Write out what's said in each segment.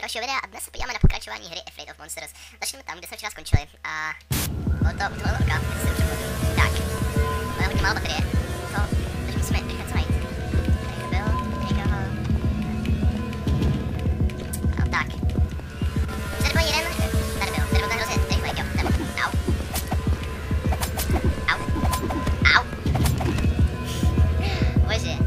dalšího videa a dnes se podíváme na pokračování hry Afraid of Monsters. Začneme tam, kde jsme včera skončili a bylo to u toho lorka, jestli si dobře pamatuju. Tak, máme hodně málo baterie, takže musíme rychle co najít. Tady to byl, někoho. No tak. Tady byl jeden, tady byl ten hrozně rychlej, jo, tady byl, au. Au. Au. Bože.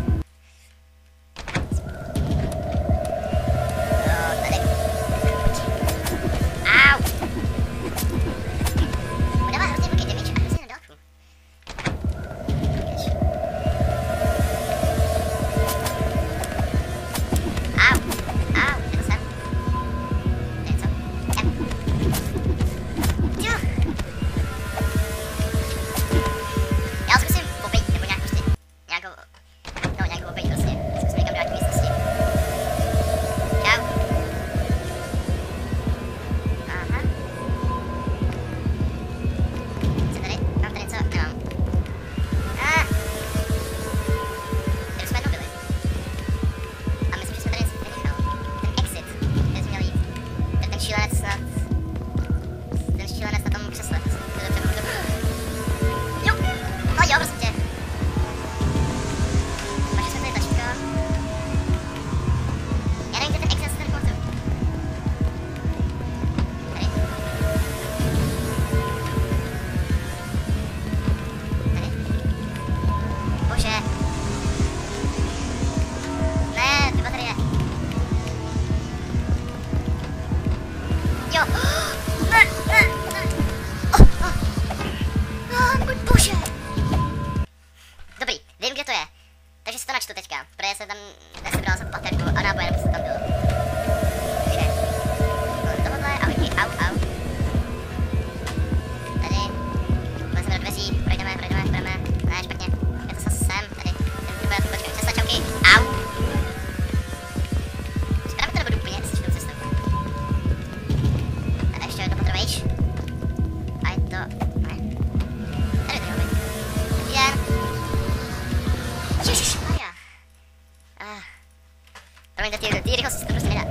Ty rychlosti se to prostě nedá.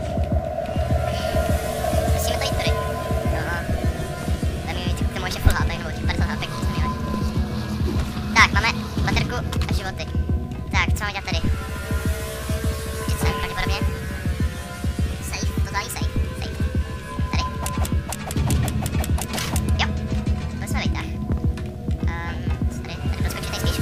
Musíme to jít tady. No. Tam je k tomu ještě full HP, nebo těch 50 HP, co jsme měli. Tak, máme baterku a životy. Tak, co máme dělat tady? Počít sem, pravděpodobně. Safe, totální safe. Safe. Tady. Jo. To jsme vytah. Co tady? Tady byl skočit nejspíš.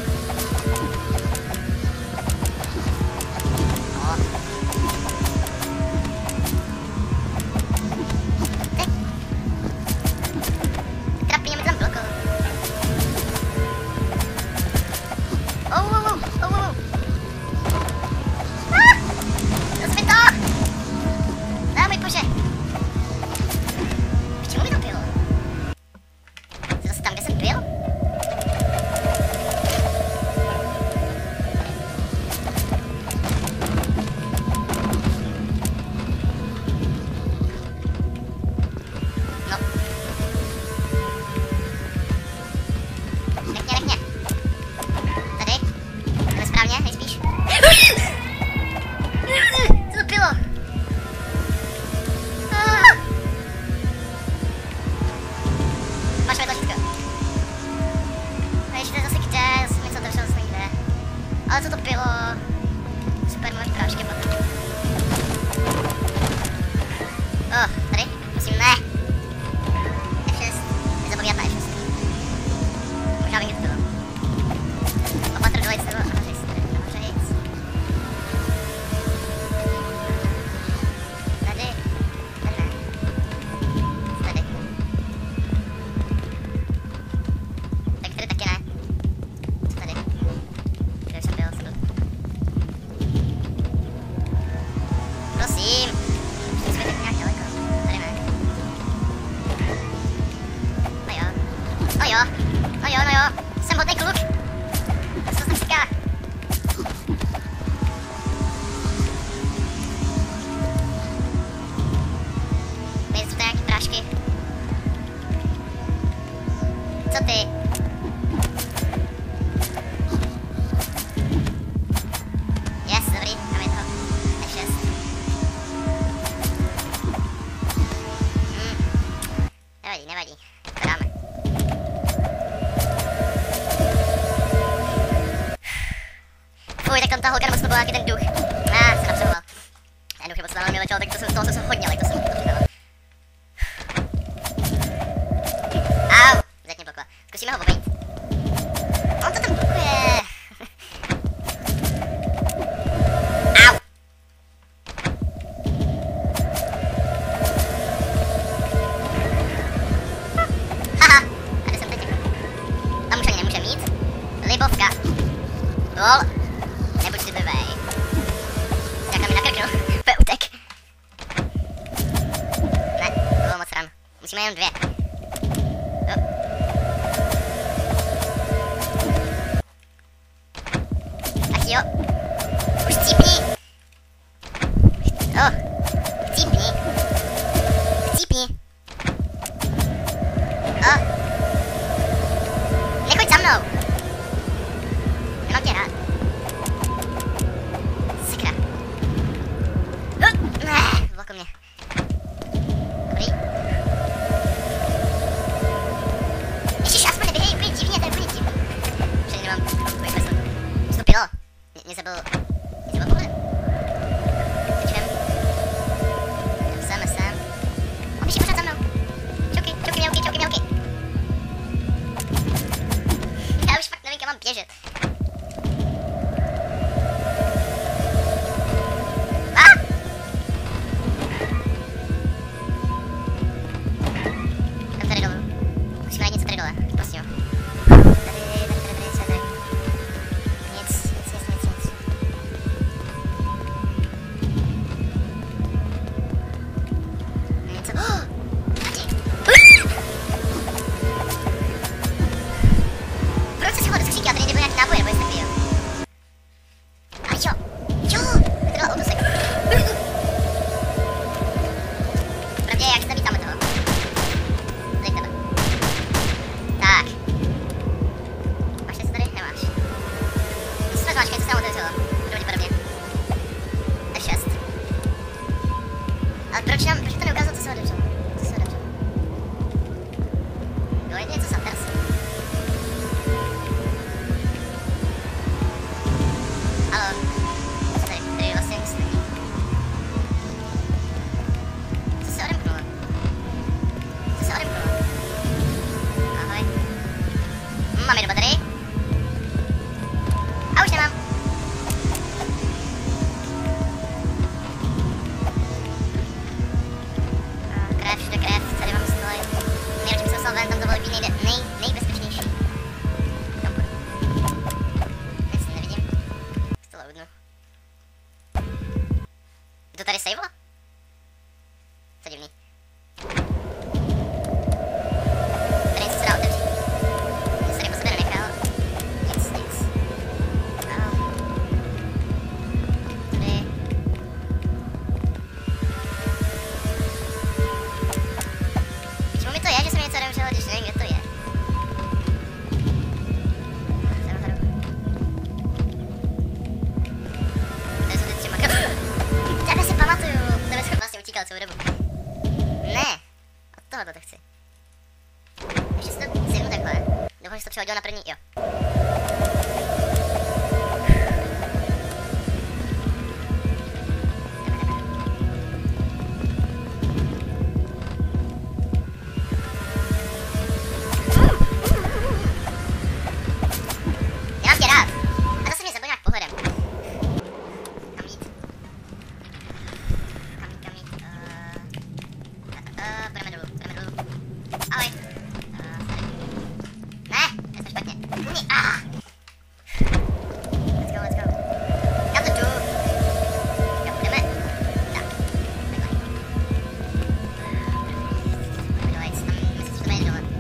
Ale co to bylo? Super, máme prášky potom. Tady? Prosím, ne! F6. Nezapomínat na F6. Možná vím, kde to bylo. Opatr dolejc nebo nahořejc. Nahořejc. Tady. Tady ne. Tady. Tak tady taky ne. Co tady? Kde jsem byl? Prosím. Musíme teď nějak daleko. Tady ne. No jo. No jo. No jo, no jo. Jsem hodnej kluk. Co se tak říká? Nejde, jsou to nějaký prášky. Co ty? Yes, dobrý, tam je to. F6. nějaký ten duch. Se napřehoval. Ten duch je moc velmi letěl, tak toho jsem hodně lek, to jsem přiznala. Au, zeď mě blokla. Zkusíme ho obejít. On to tam blokuje. Au. Haha, a kde jsem teď? Tam už ani nemůže mít. Libovka. Lol. Nebuď si blbej. Skáka mi na krknu. Úplně utek. Ne, to bylo moc ran. Musíme jenom 2. Tak jo. Už chcípni. Chcípni. Chcípni. Nechoď za mnou. Nemám tě rád. Sakra. Ne, vlako mě. Dobrý. Ježiš, aspoň neběhej úplně divně, to je úplně divný. Však nemám úplně smysl. Vstupilo. Mě zabil pohled. Tečem. Sem. On běží pořád za mnou. Čauky, mělky. Já už fakt nevím, kam mám běžet. Proč to neukázal, co se odevřelo? Bylo něco Sanders? Halo? Co tady vlastně nic není? Co se odemknulo? Ahoj. Mám je do baterii? A už nemám. Krev, tady mám stoj. Nejradši bych se musel ven, tam to bylo nejbezpečnější. Tam půjdu. Nic nevidím. To loudnu. To tady saveoval? To je divný. Tady něco se dá otevřít. Nic tady po sebe nenechal. Nic. Tady. Čemu mi to je, že jsem něco odemřel, když nevím, kde to je? Tady jsou ty 3 makro. Tebe si pamatuju. Tebe jsem vlastně utíkal celou dobu. Ne. Od tohoto to chci. Ještě si to zjednu takhle. Doufám, že jsi to přehodil na první, jo. Půjdeme dolů. Ahoj. Ne, to je špatně. Let's go. Kam to jdu? Kam půjdeme? Tak, takhle. Půjdeme dolejc, tam myslím, že to bude dole.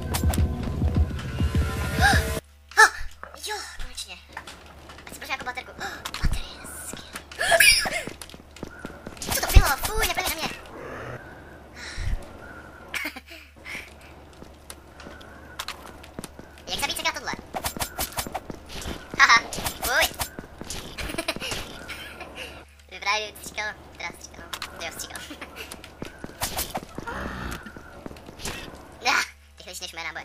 Jo, konečně. Ať si proč nějakou baterku. Baterie, skvělý. Co to bylo? Fuj, neplivej na mě. Jak zabít sekrát tohle? Haha, fuj. Vypadá, že stříkal, jo, stříkal. Rychlejší než mé náboje.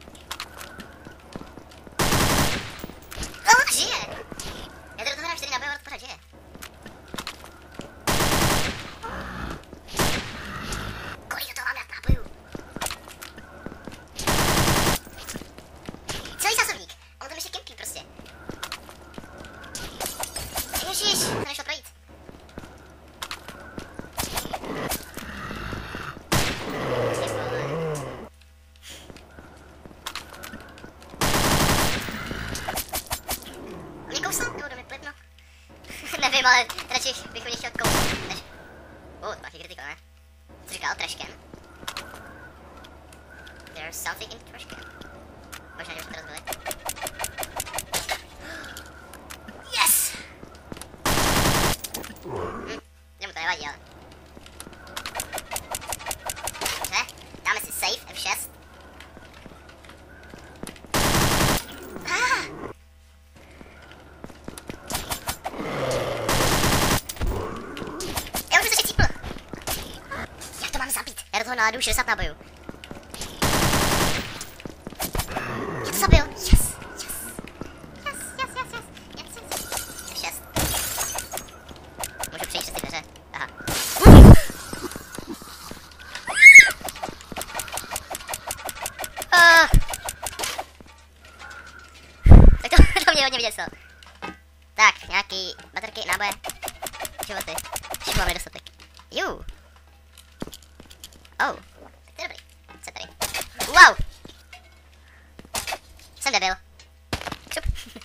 Žije! Já to do toho dám 4 náboje, fakt žije. Kolik do toho mám dát nápojů? Celý zásobník. On tam ještě kempí prostě. Ježiš, to nešlo projít. Mě kousnou? Nebo do mě plivno? Nevím, ale radši bych mě chtěl kousnout, než... to máš kritika, ne? Co říkal? Trashcan. There's something in trashcan. Možná, že už to rozbili. Yes! Jemu to nevadí, ale... Dobře, dáme si safe F6. Já už jsem se cípl. Jak to mám zabít? Já do toho náladu 60 nábojů. Já to zabil. Yes. F6. Můžu přejít přes ty dveře. Aha. Tak to mě hodně vyděsilo. Tak, nějaký baterky, náboje, životy. Už mám nedostatek. Jú. Oh, to je dobrý. Co tady? Wow! Jsem debil. Křup.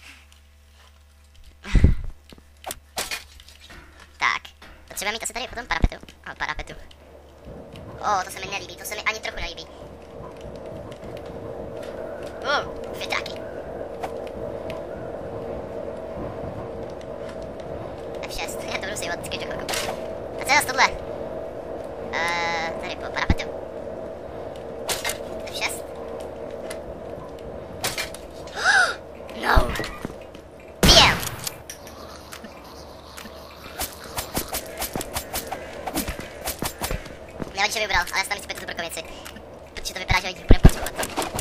Tak, potřebujeme mít asi tady potom parapetu. Parapetu. To se mi nelíbí, to se mi ani trochu nelíbí. Větráky. F6, já to budu sejvat skvět do chvilku. A co je zase tohle? Tady po parapetu. F6. No! Bijem! Nevadí, že vybral, ale já tam vycpět tu brokovici. Protože to vypadá, že lidi budeme potřebovat.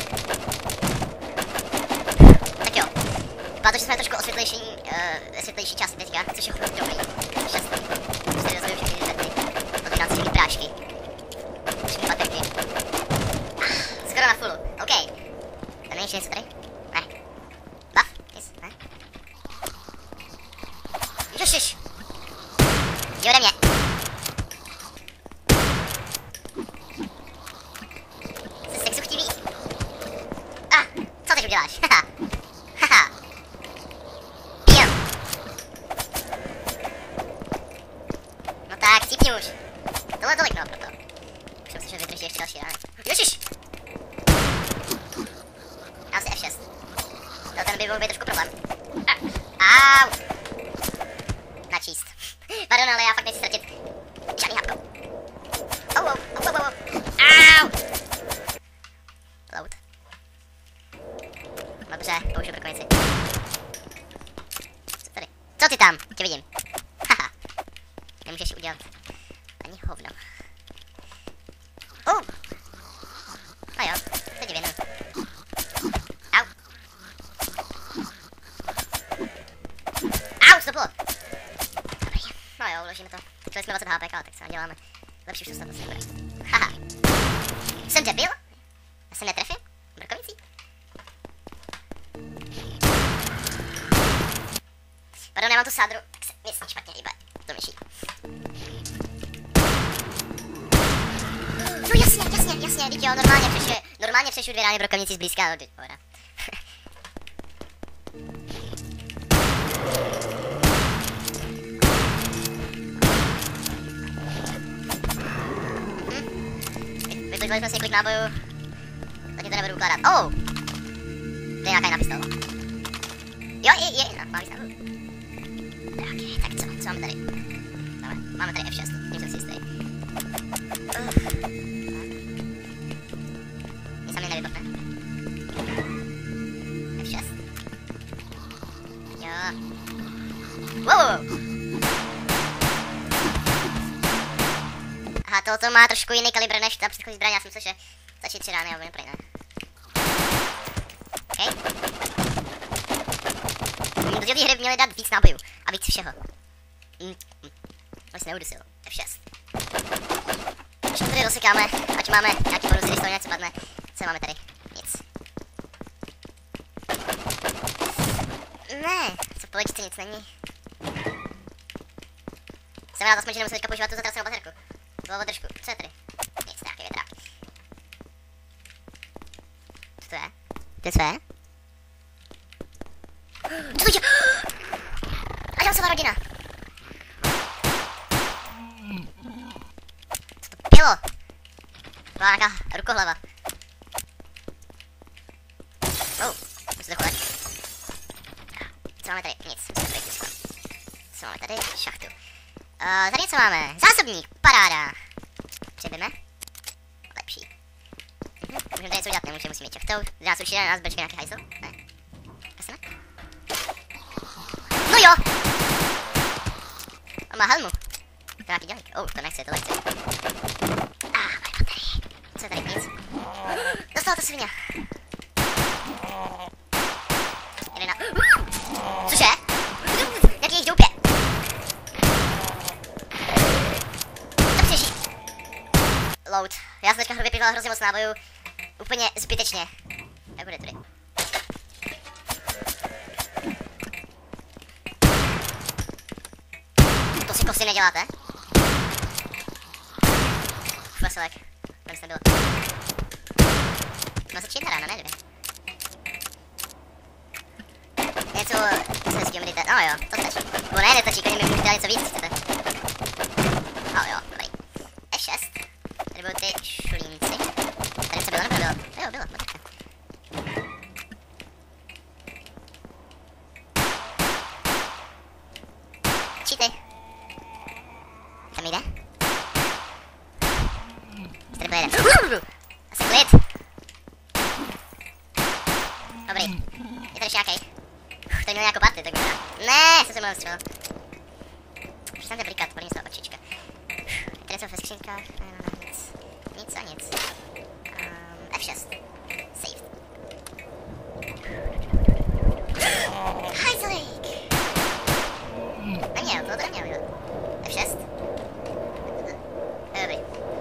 Tak jo. Vypadá to, že jsme trošku světlejší část teďka, což je hodně dobrý. Šťastný. Prostě rozhoduju všechny ty zety. Odbírám si všechny prášky. Všechny baterky. Skoro na fullu. OK. Tam není ještě něco tady? Ne. Buff? Nic? Ne? Ježiš! Jdi ode mě. Jsi sexuchtivý? Co teď uděláš? Haha. No tak, cípni už. Tohle tolik, no, proto. Už jsem si, že vydrží ještě další rány. Ježiš! Já si F6. Ten by mohl být trošku problém. Au! Načíst. Pardon, ale já fakt nechci ztratit žádný hapko. Au! Load. Dobře, použiju brokovnici. Co tady? Co ty tam? Tě vidím. Haha. Nemůžeš udělat ani hovno. No jo, to je divino. Au. Au, to bylo. Dobrý. No jo, uložíme to. Chtěli jsme 20 HP, ale tak se naděláme. Lepší už to snad asi nebude. Haha. Jsem debil? Já se netrefím? Brokovicí? Pardon, já mám tu sádru, tak se nic špatně líbe. To myší. No jasně, teď jo, normálně přešu 2 rány brokovnici zblízka, no, teď pohoda. Vytvořili jsme si několik nábojů. Tak to nebudu ukládat. To je nějaká jiná pistola. Jo, je, mám výstavu. Ok, tak co máme tady? Máme tady F6, nejsem si jistý. Nic se mi nevybotne. F6. Jo. Wow! Aha, tohoto má trošku jiný kalibr než ta předchozí zbraň, já jsem myslel, že stačí 3 rány a bude pryč, ne? OK. Do této hry měli dát víc nábojů a víc všeho. Už se neudusil. F6. Ještě tady rozsekáme, ať máme nějaký bonus, když to něco padne. Co máme tady? Nic. Ne, co v polečce nic není. Jsem rád aspoň, že nemusím teďka používat tu zatracenou baterku. Zvolovat držku. Co je tady? Nic, nějaký větrák. Co to je? Co je? Co to je? Adamsova rodina. Co to bylo? Byla nějaká rukohlava. Musím to chovat. Co máme tady? Nic. Co máme tady? Šachtu. Tady něco máme. Zásobník. Paráda. Přebíme. Lepší. Můžeme tady něco udělat, nemůžeme, musíme mít šachtou. Nás určitě na nás brčka nějaký hajzl? Ne. Asi ne? No jo! On má helmu. To je nějaký dělík. To nechci, to nechci. Moje baterie. Co je tady? Nic. Dostala to svině. Jelena. Cože? Jaký jejich doupě? To přeží. Load. Já jsem teďka vypívala hrozně moc nábojů. Úplně zbytečně. Jak bude tady? To si kosy neděláte? Veselek. Tam jste bylo. No se čít ráno, ne? Něco se hezkýho mi dejte. No jo, to stačí. Bo ne, nestačí, klidně mi můžete dát něco víc, chcete. No jo, dobrý. F6. Tady budou ty šulínci. Tady něco bylo, nebo nebylo? Jo, bylo, no takhle. Cheaty. Kam jde? Tady pojede. Asi klid. Dobrý. Je tady nějaký. Tady měl nějakou party, tak vypadá. Ne, jsem se mnou střelil. Přestaň to blikat, podívej se na očička. Tady jsou ve skřínkách, nic. Nic a nic. F6. Save. Hajzlík! Neměl, to neměl, jo. F6. Dobrý.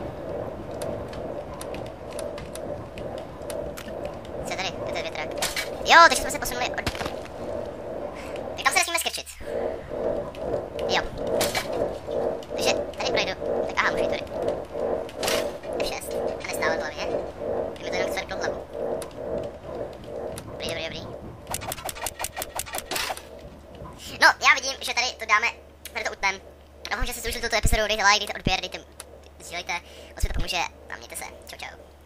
Co je tady? To je větrák. Jo, takže jsme se posunuli od... Tak tam se nesmíme skrčit. Jo. Takže tady projdu. Tak aha, můžu jít tady. F6. A nestávat hlavně. Kdyby to jenom cvrklo hlavu. Dobrý. No, já vidím, že tady to dáme, tady to utnem. Doufám, že jste si užili tuto epizodu, dejte like, dejte odběr, sdílejte, moc mi to pomůže a mějte se. Čau.